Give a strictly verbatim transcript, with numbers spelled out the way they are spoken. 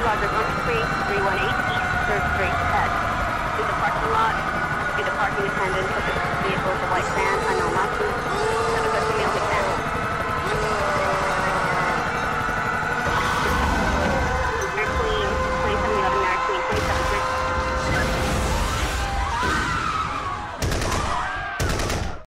Roger, one two three, three one eight East third Street, head. To the parking lot, to the parking attendant, put the vehicle, the white van, unknown